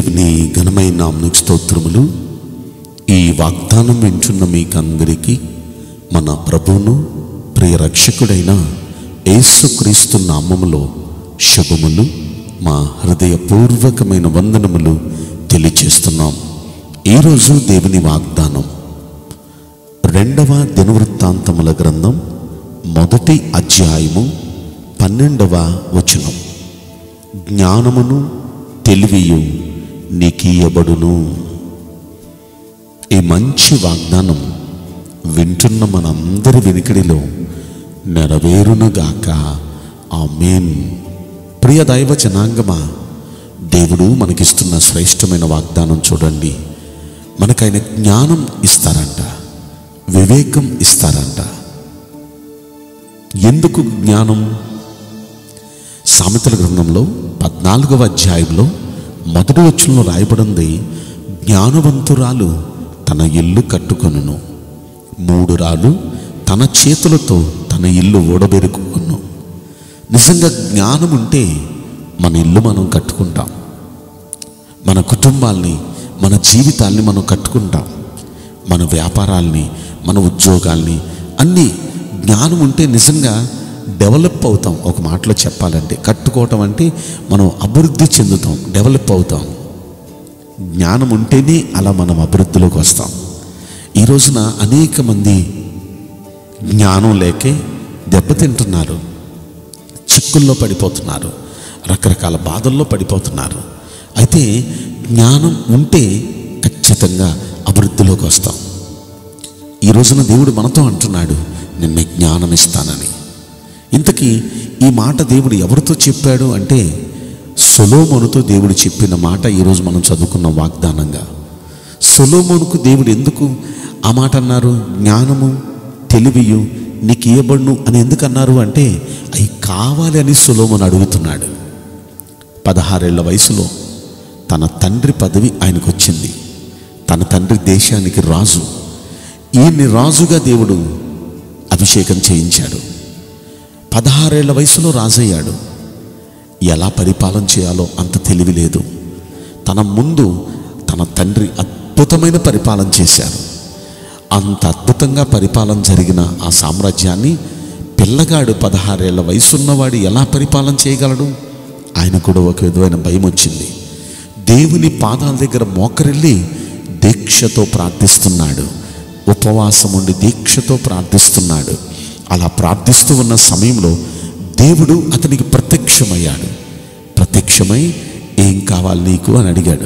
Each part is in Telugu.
దేవుని ఘనమైన నామమునకు స్తోత్రములు. ఈ వాగ్దానం వింటున్న మీకందరికీ మన ప్రభువును ప్రియ రక్షకుడైన యేసుక్రీస్తు నామములో శుభములు, మా హృదయపూర్వకమైన వందనములు తెలియచేస్తున్నాం. ఈరోజు దేవుని వాగ్దానం 2వ దినవృత్తాంతముల గ్రంథం 1వ అధ్యాయము 12వ వచనం. జ్ఞానమును తెలివియు నీకియ్యబడును. ఈ మంచి వాగ్దానం వింటున్న మనందరి వెనుకడిలో నెరవేరునుగాక. ఆమేన్. ప్రియ దైవ జనాంగమా, దేవుడు మనకిస్తున్న శ్రేష్టమైన వాగ్దానం చూడండి. మనకైన జ్ఞానం ఇస్తారంట, వివేకం ఇస్తారంట. ఎందుకు జ్ఞానం? సామెతల గ్రంథంలో 14వ అధ్యాయంలో 1వ వచనంలో రాయబడింది, జ్ఞానవంతురాలు తన ఇల్లు కట్టుకొనును, 3 రాళ్ళు తన చేతులతో తన ఇల్లు ఓడబెరుకుకొను. నిజంగా జ్ఞానం ఉంటే మన ఇల్లు మనం కట్టుకుంటాం, మన కుటుంబాల్ని, మన జీవితాల్ని మనం కట్టుకుంటాం, మన వ్యాపారాల్ని, మన ఉద్యోగాల్ని అన్నీ జ్ఞానం ఉంటే నిజంగా డెవలప్ అవుతాం. ఒక మాటలో చెప్పాలంటే కట్టుకోవటం అంటే మనం అభివృద్ధి చెందుతాం, డెవలప్ అవుతాం. జ్ఞానం ఉంటేనే అలా మనం అభివృద్ధిలోకి వస్తాం. ఈ రోజున అనేక మంది జ్ఞానం లేకే దెబ్బతింటున్నారు, చిక్కుల్లో పడిపోతున్నారు, రకరకాల బాధల్లో పడిపోతున్నారు. అయితే జ్ఞానం ఉంటే ఖచ్చితంగా అభివృద్ధిలోకి వస్తాం. ఈ రోజున దేవుడు మనతో అంటున్నాడు, నిన్న జ్ఞానం ఇస్తానని. ఇంతకీ ఈ మాట దేవుడు ఎవరితో చెప్పాడు అంటే సొలొమోనుతో దేవుడు చెప్పిన మాట ఈరోజు మనం చదువుకున్న వాగ్దానంగా. సొలొమోనుకు దేవుడు ఎందుకు ఆ మాట అన్నారు? జ్ఞానము తెలివియు నీకు ఇయ్యబడును అని ఎందుకు అన్నారు అంటే అవి కావాలి అని సొలొమోను అడుగుతున్నాడు. 16 ఏళ్ల వయసులో తన తండ్రి పదవి ఆయనకు వచ్చింది. తన తండ్రి దేశానికి రాజు. ఈయన్ని రాజుగా దేవుడు అభిషేకం చేయించాడు. 16 ఏళ్ల వయసులో రాజయ్యాడు. ఎలా పరిపాలన చేయాలో అంత తెలివి లేదు. తన ముందు తన తండ్రి అద్భుతమైన పరిపాలన చేశారు. అంత అద్భుతంగా పరిపాలన జరిగిన ఆ సామ్రాజ్యాన్ని పిల్లగాడు 16 ఏళ్ల వయసున్నవాడు ఎలా పరిపాలన చేయగలడు? ఆయన కూడా ఒక విధమైన భయం వచ్చింది. దేవుని పాదాల దగ్గర మోకరిల్లి దీక్షతో ప్రార్థిస్తున్నాడు, ఉపవాసం ఉండి దీక్షతో ప్రార్థిస్తున్నాడు. అలా ప్రార్థిస్తూ ఉన్న సమయంలో దేవుడు అతనికి ప్రత్యక్షమయ్యాడు. ప్రత్యక్షమై ఏం కావాలి నీకు అని అడిగాడు.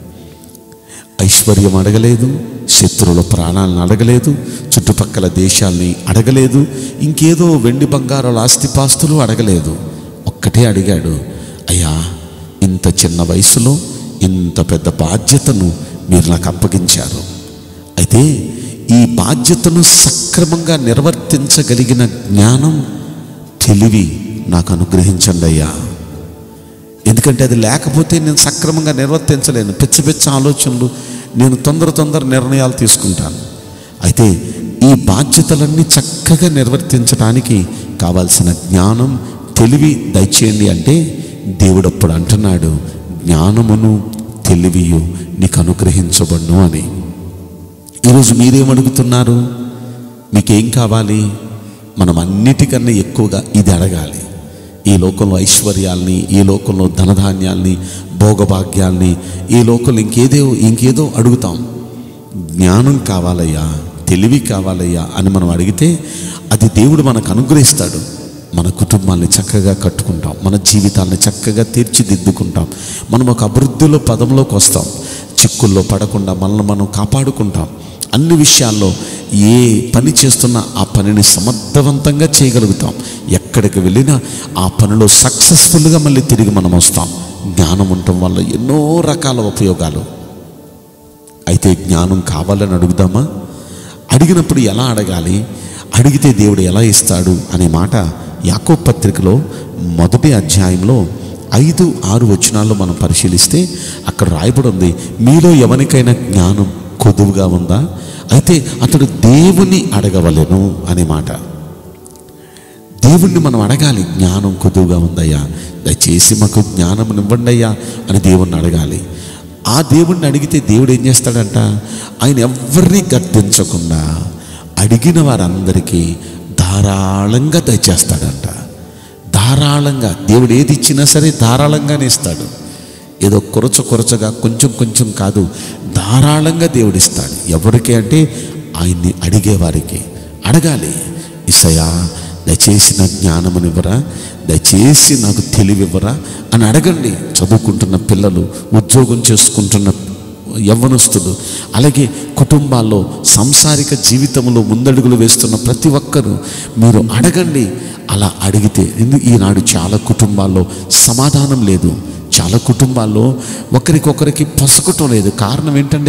ఐశ్వర్యం అడగలేదు, శత్రువుల ప్రాణాలను అడగలేదు, చుట్టుపక్కల దేశాల్ని అడగలేదు, ఇంకేదో వెండి బంగారాల ఆస్తిపాస్తులు అడగలేదు. ఒక్కటే అడిగాడు, అయ్యా ఇంత చిన్న వయసులో ఇంత పెద్ద బాధ్యతను మీరు నాకు అప్పగించారు. అయితే ఈ బాధ్యతను సక్రమంగా నిర్వర్తించగలిగిన జ్ఞానం తెలివి నాకు అనుగ్రహించండి అయ్యా. ఎందుకంటే అది లేకపోతే నేను సక్రమంగా నిర్వర్తించలేను. పిచ్చ ఆలోచనలు, నేను తొందర నిర్ణయాలు తీసుకుంటాను. అయితే ఈ బాధ్యతలన్నీ చక్కగా నిర్వర్తించడానికి కావాల్సిన జ్ఞానం తెలివి దయచేయండి అంటే దేవుడు అప్పుడు అంటున్నాడు, జ్ఞానమును తెలివియు నీకు అనుగ్రహించబడును అని. ఈరోజు మీరేమడుగుతున్నారు? మీకేం కావాలి? మనం అన్నిటికన్నా ఎక్కువగా ఇది అడగాలి. ఈ లోకంలో ఐశ్వర్యాల్ని, ఈ లోకంలో ధనధాన్యాల్ని, భోగభాగ్యాల్ని, ఈ లోకంలో ఇంకేదో అడుగుతాం. జ్ఞానం కావాలయ్యా, తెలివి కావాలయ్యా అని మనం అడిగితే అది దేవుడు మనకు అనుగ్రహిస్తాడు. మన కుటుంబాన్ని చక్కగా కట్టుకుంటాం, మన జీవితాన్ని చక్కగా తీర్చిదిద్దుకుంటాం, మనం ఒక అభివృద్ధిలో పదంలోకి వస్తాం, చిక్కుల్లో పడకుండా మనల్ని మనం కాపాడుకుంటాం. అన్ని విషయాల్లో ఏ పని చేస్తున్నా ఆ పనిని సమర్థవంతంగా చేయగలుగుతాం. ఎక్కడికి వెళ్ళినా ఆ పనిలో సక్సెస్ఫుల్గా మళ్ళీ తిరిగి మనం వస్తాం. జ్ఞానం ఉండటం వల్ల ఎన్నో రకాల ఉపయోగాలు. అయితే జ్ఞానం కావాలని అడుగుదామా? అడిగినప్పుడు ఎలా అడగాలి? అడిగితే దేవుడు ఎలా ఇస్తాడు అనే మాట యాకోబు పత్రికలో 1వ అధ్యాయంలో 5, 6 వచనాల్లో మనం పరిశీలిస్తే అక్కడ రాయబడి ఉంది, మీలో ఎవరికైనా జ్ఞానం కొదువుగా ఉందా? అయితే అతడు దేవుని అడగవలెను అనే మాట. దేవుణ్ణి మనం అడగాలి, జ్ఞానం కొదువుగా ఉందయ్యా, దయచేసి మాకు జ్ఞానం ఇవ్వండి అయ్యా అని దేవుణ్ణి అడగాలి. ఆ దేవుణ్ణి అడిగితే దేవుడు ఏం చేస్తాడంట? ఆయన ఎవరిని గద్దించకుండా అడిగిన వారందరికీ ధారాళంగా దయచేస్తాడంట. ధారాళంగా దేవుడు ఏది ఇచ్చినా సరే ధారాళంగానే ఇస్తాడు. ఏదో కొరచగా కొంచెం కొంచెం కాదు, ధారాళంగా దేవుడు ఇస్తాడు. ఎవరికి అంటే ఆయన్ని అడిగేవారికి. అడగాలి, యేసయ్యా దయచేసి నాకు జ్ఞానమునివ్వరా, దయచేసి నాకు తెలివివ్వరా అని అడగండి. చదువుకుంటున్న పిల్లలు, ఉద్యోగం చేసుకుంటున్న యవ్వనస్తులు, అలాగే కుటుంబాల్లో సాంసారిక జీవితంలో ముందడుగులు వేస్తున్న ప్రతి ఒక్కరూ మీరు అడగండి. అలా అడిగితే ఈనాడు చాలా కుటుంబాల్లో సమాధానం లేదు, చాలా కుటుంబాల్లో ఒకరికొకరికి పొసగటం లేదు. కారణం ఏంటంటే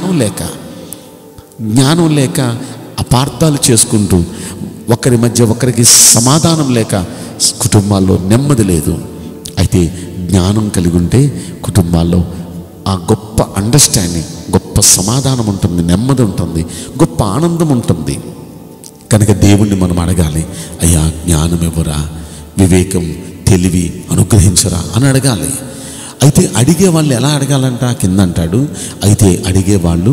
జ్ఞానం లేక అపార్థాలు చేసుకుంటూ ఒకరి మధ్య ఒకరికి సమాధానం లేక కుటుంబాల్లో నెమ్మది లేదు. అయితే జ్ఞానం కలిగి ఉంటే కుటుంబాల్లో ఆ గొప్ప అండర్స్టాండింగ్, గొప్ప సమాధానం ఉంటుంది, నెమ్మది ఉంటుంది, గొప్ప ఆనందం ఉంటుంది. కనుక దేవుణ్ణి మనం అడగాలి, అయ్యా జ్ఞానం ఇవ్వరా, వివేకం తెలివి అనుగ్రహించరా అని అడగాలి. అయితే అడిగే వాళ్ళు ఎలా అడగాలంట? కింద అంటాడు, అయితే అడిగేవాళ్ళు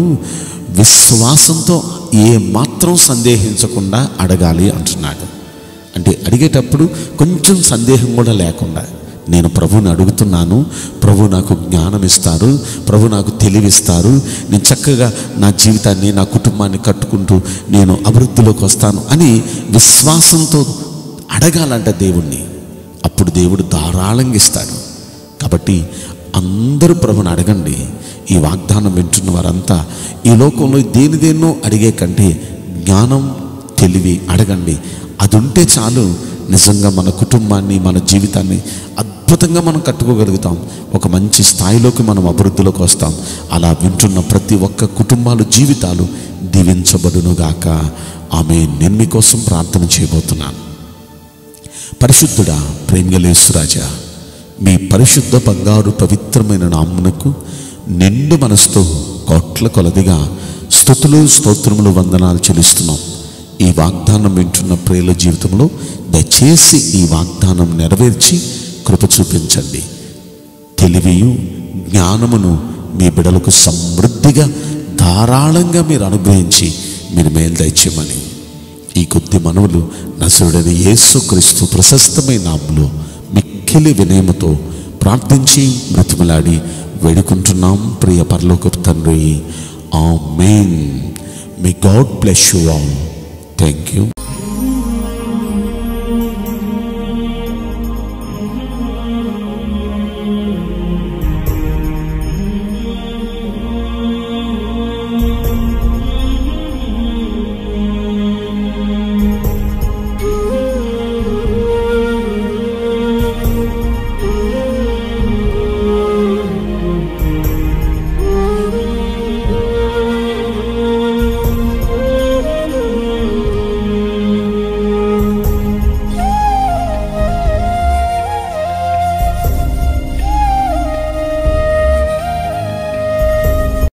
విశ్వాసంతో ఏ మాత్రం సందేహించకుండా అడగాలి అంటున్నాడు. అంటే అడిగేటప్పుడు కొంచెం సందేహం కూడా లేకుండా, నేను ప్రభువుని అడుగుతున్నాను, ప్రభు నాకు జ్ఞానం ఇస్తారు, ప్రభు నాకు తెలివిస్తారు, నేను చక్కగా నా జీవితాన్ని నా కుటుంబాన్ని కట్టుకుంటూ నేను అభివృద్ధిలోకి వస్తాను అని విశ్వాసంతో అడగాలంట దేవుణ్ణి. అప్పుడు దేవుడు ధారాళంగా ఇస్తాడు. కాబట్టి అందరూ ప్రభుని అడగండి. ఈ వాగ్దానం వింటున్న వారంతా ఈ లోకంలో దేనిదేన్నో అడిగే కంటే జ్ఞానం తెలివి అడగండి. అది ఉంటే చాలు, నిజంగా మన కుటుంబాన్ని మన జీవితాన్ని అద్భుతంగా మనం కట్టుకోగలుగుతాం. ఒక మంచి స్థాయిలోకి మనం అభివృద్ధిలోకి వస్తాం. అలా వింటున్న ప్రతి ఒక్క కుటుంబాలు జీవితాలు దీవించబడునుగాక. ఆమేన్. నేను మీకోసం ప్రార్థన చేయబోతున్నాను. పరిశుద్ధుడా, ప్రేమగల యేసురాజా, మీ పరిశుద్ధ బంగారు పవిత్రమైన నామమునకు నిండు మనసుతో కోట్ల కొలదిగా స్తుతులు స్తోత్రములు వందనాలు చెల్లిస్తున్నాం. ఈ వాగ్దానం వింటున్న ప్రియుల జీవితంలో దయచేసి ఈ వాగ్దానం నెరవేర్చి కృప చూపించండి. తెలివియు జ్ఞానమును మీ బిడలకు సమృద్ధిగా ధారాళంగా మీరు అనుగ్రహించి మీరు మేలు దయచేయమని ఈ కొద్ది మనవులు నజరుడైన యేసుక్రీస్తు ప్రశస్తమైన నామములో మిక్కిలి వినయముతో ప్రార్థించి బ్రతిమలాడి వేడుకుంటున్నాం ప్రియ పరలోకపు తండ్రి. Amen. May God bless you all. Thank you.